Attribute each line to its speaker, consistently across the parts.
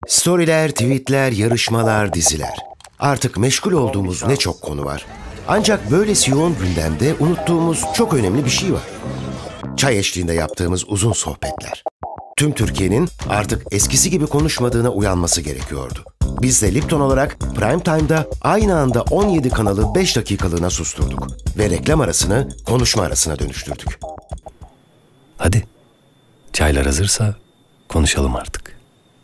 Speaker 1: Storyler, tweetler, yarışmalar, diziler. Artık meşgul olduğumuz ne çok konu var. Ancak böylesi yoğun gündemde unuttuğumuz çok önemli bir şey var. Çay eşliğinde yaptığımız uzun sohbetler. Tüm Türkiye'nin artık eskisi gibi konuşmadığına uyanması gerekiyordu. Biz de Lipton olarak Prime Time'da aynı anda 17 kanalı 5 dakikalığına susturduk ve reklam arasını konuşma arasına dönüştürdük.
Speaker 2: Hadi, çaylar hazırsa konuşalım artık.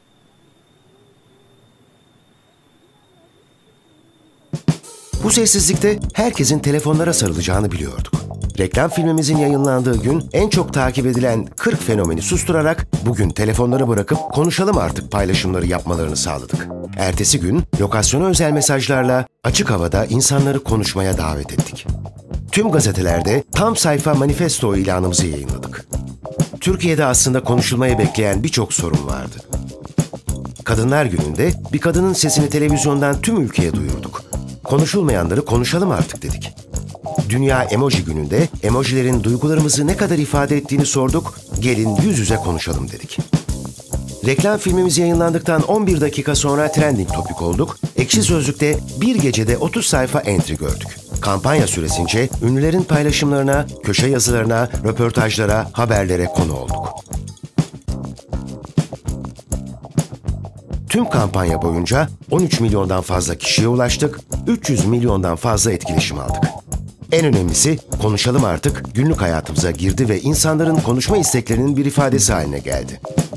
Speaker 1: Bu sessizlikte herkesin telefonlara sarılacağını biliyorduk. Reklam filmimizin yayınlandığı gün en çok takip edilen 40 fenomeni susturarak bugün telefonları bırakıp konuşalım artık paylaşımları yapmalarını sağladık. Ertesi gün lokasyona özel mesajlarla açık havada insanları konuşmaya davet ettik. Tüm gazetelerde tam sayfa manifesto ilanımızı yayınladık. Türkiye'de aslında konuşulmayı bekleyen birçok sorun vardı. Kadınlar Günü'nde bir kadının sesini televizyondan tüm ülkeye duyurduk. Konuşulmayanları konuşalım artık dedik. Dünya Emoji Günü'nde emojilerin duygularımızı ne kadar ifade ettiğini sorduk, gelin yüz yüze konuşalım dedik. Reklam filmimiz yayınlandıktan 11 dakika sonra trending topik olduk, Ekşi Sözlük'te bir gecede 30 sayfa entry gördük. Kampanya süresince ünlülerin paylaşımlarına, köşe yazılarına, röportajlara, haberlere konu olduk. Tüm kampanya boyunca 13 milyondan fazla kişiye ulaştık, 300 milyondan fazla etkileşim aldık. En önemlisi konuşalım artık günlük hayatımıza girdi ve insanların konuşma isteklerinin bir ifadesi haline geldi.